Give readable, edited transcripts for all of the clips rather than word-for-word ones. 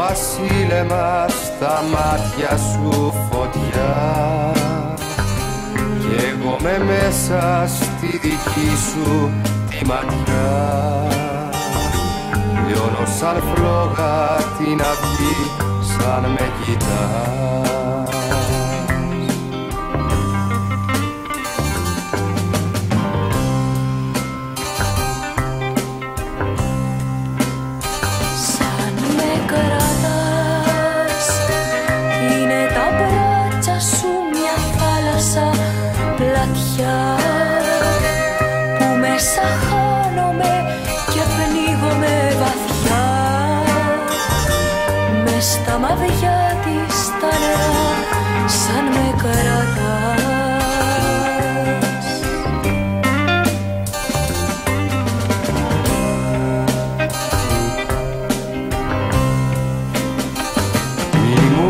βασίλεμα, στα μάτια σου φωτιά κι εγώ με μέσα στη δική σου τη ματιά. Λιώνω σαν φλόγα την αυγή, σαν με κοιτάς. Σαν με κρατάς, είναι τα μπράτσα σου μια θάλασσα πλατιά που μέσα χάνομαι και πνίγομαι βαθιά. Μες στα μαδιά της τα νερά σαν με κρατάς. Μη μου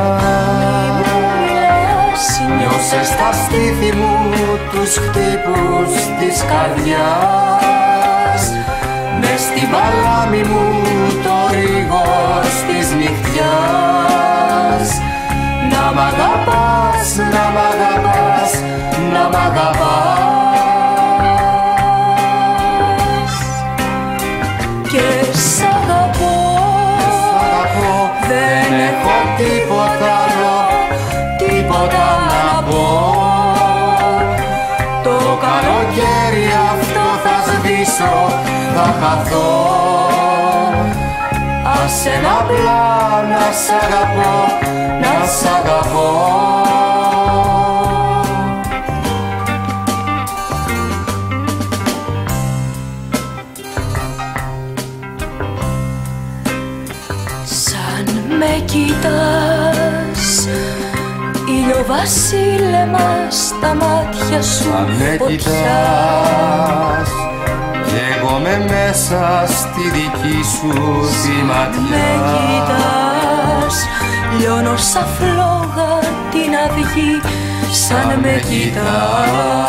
μιλάς, νιώσε στα στήθη μου τους χτύπους της καρδιάς. Μες στη βαλάμη μου το ρίγος της νυχτιάς. Να μ' αγαπάς, να μ' αγαπάς, να μ' αγαπάς. Και σ' αγαπώ, δεν έχω τίποτα άλλο, τίποτα να πω. Το καλοκαίρι αυτό θα σβήσω, θα χαθώ. Άσε να απλά να σ' αγαπώ, να σ' αγαπώ. σαν με κοιτάς, ηλιοβασίλεμα στα μάτια σου Αν με φωτιά. κοιτάς κι εγώ με μέσα στη δική σου τη Με ματιά. κοιτάς, λιώνω σαν φλόγα την αυγή, σαν με κοιτάς.